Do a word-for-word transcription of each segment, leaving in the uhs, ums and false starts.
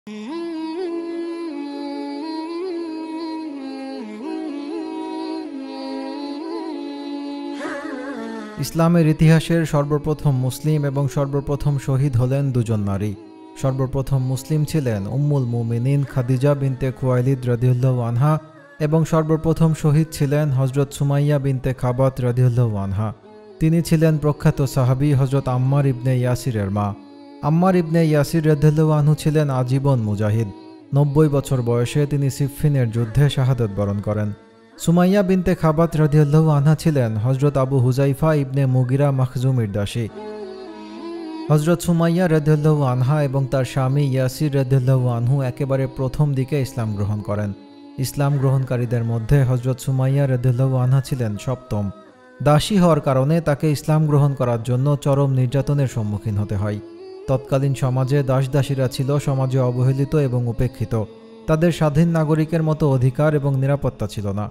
ইসলামের ইতিহাসের সর্বপ্রথম মুসলিম এবং সর্বপ্রথম শহীদ হলেন দুজন নারী। সর্বপ্রথম মুসলিম ছিলেন উম্মুল মুমিনিন খাদিজা বিনতে খুয়াইলিদ রাদিয়াল্লাহু আনহা এবং সর্বপ্রথম শহীদ ছিলেন হজরত সুমাইয়া বিনতে খাবাত রাদিয়াল্লাহু আনহা। তিনি ছিলেন প্রখ্যাত সাহাবী হজরত আম্মার ইবনে ইয়াসিরের মা। আম্মার ইবনে ইয়াসির রাদিয়াল্লাহু আনহু ছিলেন আজীবন মুজাহিদ। নব্বই বছর বয়সে তিনি সিফফিনের যুদ্ধে শাহাদাত বরণ করেন। সুমাইয়া বিনতে খাবাত রাদিয়াল্লাহু আনহা ছিলেন হজরত আবু হুজাইফা ইবনে মুগিরা মাখজুমির দাসী। হজরত সুমাইয়া রাদিয়াল্লাহু আনহা এবং তার স্বামী ইয়াসির রাদিয়াল্লাহু আনহু একেবারে প্রথম দিকে ইসলাম গ্রহণ করেন। ইসলাম গ্রহণকারীদের মধ্যে হজরত সুমাইয়া রাদিয়াল্লাহু আনহা ছিলেন সপ্তম। দাসী হওয়ার কারণে তাকে ইসলাম গ্রহণ করার জন্য চরম নির্যাতনের সম্মুখীন হতে হয়। তৎকালীন সমাজে দাস দাসীরা ছিল সমাজে অবহেলিত এবং উপেক্ষিত। তাদের স্বাধীন নাগরিকের মতো অধিকার এবং নিরাপত্তা ছিল না।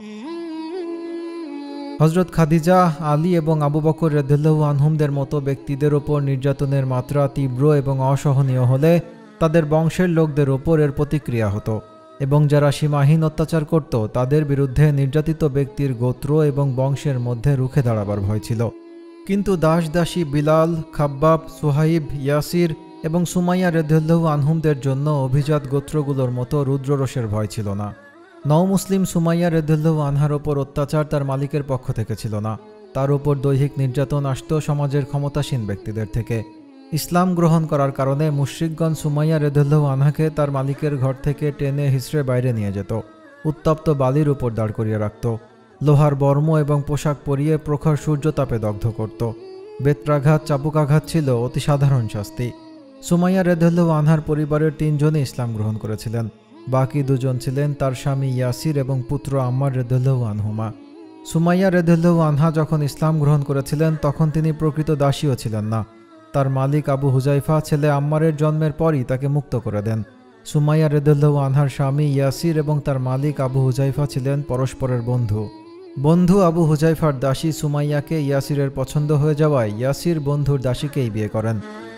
হজরত খাদিজা, আলী এবং আবু বকর রাদিয়াল্লাহু আনহুমদের মতো ব্যক্তিদের ওপর নির্যাতনের মাত্রা তীব্র এবং অসহনীয় হলে তাদের বংশের লোকদের ওপর এর প্রতিক্রিয়া হতো এবং যারা সীমাহীন অত্যাচার করত তাদের বিরুদ্ধে নির্যাতিত ব্যক্তির গোত্র এবং বংশের মধ্যে রুখে দাঁড়াবার ভয় ছিল। কিন্তু দাস দাসী বিলাল, খাব্বাব, সুহাইব, ইয়াসির এবং সুমাইয়া রাদিয়াল্লাহু আনহুমদের জন্য অভিজাত গোত্রগুলোর মতো রুদ্ররোষের ভয় ছিল না। নও মুসলিম সুমাইয়া রাদিয়াল্লাহু আনহার ওপর অত্যাচার তার মালিকের পক্ষ থেকে ছিল না, তার ওপর দৈহিক নির্যাতন আসত সমাজের ক্ষমতাসীন ব্যক্তিদের থেকে। ইসলাম গ্রহণ করার কারণে মুশরিকগণ সুমাইয়া রাদিয়াল্লাহু আনহাকে তার মালিকের ঘর থেকে টেনে হিঁচড়ে বাইরে নিয়ে যেত, উত্তপ্ত বালির উপর দাঁড় করিয়ে রাখত, লোহার বর্ম এবং পোশাক পরিয়ে প্রখর সূর্যতাপে দগ্ধ করত। বেত্রাঘাত, চাবুকাঘাত ছিল অতি সাধারণ শাস্তি। সুমাইয়া রাদিয়াল্লাহু আনহার পরিবারের তিনজনই ইসলাম গ্রহণ করেছিলেন। বাকি দুজন ছিলেন তার স্বামী ইয়াসির এবং পুত্র আম্মার রাদিয়াল্লাহু আনহুমা। সুমাইয়া রাদিয়াল্লাহু আনহা যখন ইসলাম গ্রহণ করেছিলেন তখন তিনি প্রকৃত দাসীও ছিলেন না। তার মালিক আবু হুজাইফা ছেলে আম্মারের জন্মের পরই তাকে মুক্ত করে দেন। সুমাইয়া রাদিয়াল্লাহু আনহার স্বামী ইয়াসির এবং তার মালিক আবু হুজাইফা ছিলেন পরস্পরের বন্ধু। বন্ধু আবু হুজাইফার দাসী সুমাইয়াকে ইয়াসিরের পছন্দ হয়ে যাওয়ায় ইয়াসির বন্ধুর দাসীকেই বিয়ে করেন।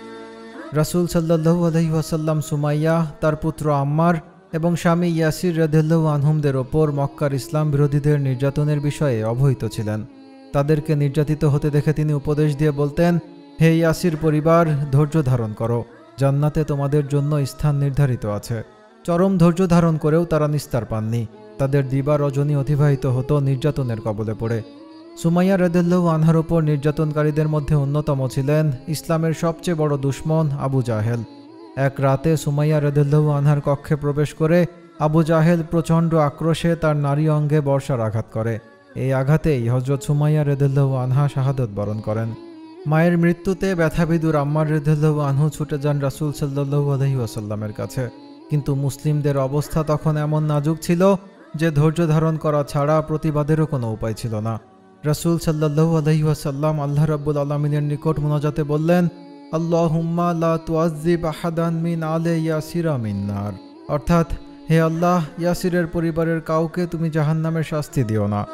রাসূল সাল্লাল্লাহু আলাইহি ওয়াসাল্লাম সুমাইয়া, তার পুত্র আম্মার এবং স্বামী ইয়াসির রাদিয়াল্লাহু আনহুমদের ওপর মক্কার ইসলাম বিরোধীদের নির্যাতনের বিষয়ে অবহিত ছিলেন। তাদেরকে নির্যাতিত হতে দেখে তিনি উপদেশ দিয়ে বলতেন, হে ইয়াসির পরিবার, ধৈর্য ধারণ করো, জান্নাতে তোমাদের জন্য স্থান নির্ধারিত আছে। চরম ধৈর্য ধারণ করেও তারা নিস্তার পাননি। তাদের দিবা রজনী অতিবাহিত হতো নির্যাতনের কবলে পড়ে। সুমাইয়া রাদিয়াল্লাহু আনহার ওপর নির্যাতনকারীদের মধ্যে অন্যতম ছিলেন ইসলামের সবচেয়ে বড় দুশমন আবু জাহেল। এক রাতে সুমাইয়া রাদিয়াল্লাহু আনহার কক্ষে প্রবেশ করে আবু জাহেল প্রচণ্ড আক্রোশে তার নারী অঙ্গে বর্ষার আঘাত করে। এই আঘাতেই হজরত সুমাইয়া রাদিয়াল্লাহু আনহা শাহাদাত বরণ করেন। মায়ের মৃত্যুতে ব্যথাবিদুর আম্মার রাদিয়াল্লাহু আনহু ছুটে যান রাসূল সাল্লাল্লাহু আলাইহি ওয়াসাল্লামের কাছে। কিন্তু মুসলিমদের অবস্থা তখন এমন নাজুক ছিল যে ধৈর্য ধারণ করা ছাড়া প্রতিবাদেরও কোনো উপায় ছিল না। রাসূল সাল্লাল্লাহু আলাইহি ওয়াসাল্লাম আল্লাহ রাব্বুল আলামিনের নিকট মুনাজাতে বললেন, আল্লাহুম্মা লা তুআযযিব আহাদান মিন আলে ইয়াসিরা মিন্নার, অর্থাৎ হে আল্লাহ, ইয়াসিরের পরিবারের কাউকে তুমি জাহান্নামের শাস্তি দিও না।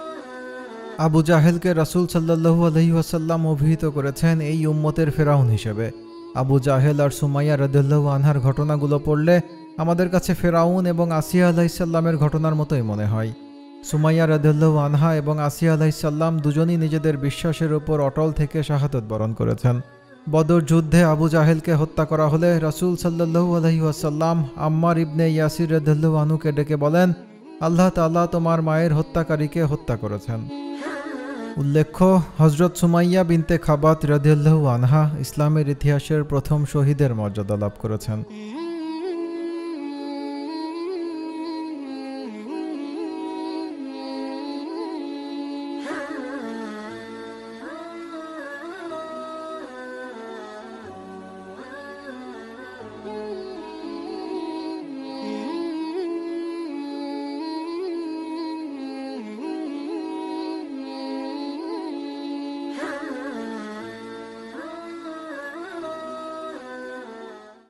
আবু জাহেলকে রাসূল সাল্লাল্লাহু আলাইহি ওয়াসাল্লাম অভিহিত করেছেন এই উম্মতের ফেরাউন হিসেবে। আবু জাহেল আর সুমাইয়া রাদিয়াল্লাহু আনহার ঘটনাগুলো পড়লে আমাদের কাছে ফেরাউন এবং আসিয়া আলাইহিস সালামের ঘটনার মতোই মনে হয়। সুমাইয়া রাদিয়াল্লাহু আনহা এবং আসিয়া আলাইহিস সালাম দুজনই নিজেদের বিশ্বাসের উপর অটল থেকে শাহাদাত বরণ করেছেন। বদর যুদ্ধে আবু জাহেলকে হত্যা করা হলে রাসূল সাল্লাল্লাহু আলাইহি ওয়াসাল্লাম আম্মার ইবনে ইয়াসির রাদিয়াল্লাহু আনহুকে ডেকে বলেন, আল্লাহ তাআলা তোমার মায়ের হত্যাকারীকে হত্যা করেছেন। উল্লেখ্য, হজরত সুমাইয়া বিনতে খাবাত রাদিয়াল্লাহু আনহা ইসলামের ইতিহাসের প্রথম শহীদের মর্যাদা লাভ করেছেন।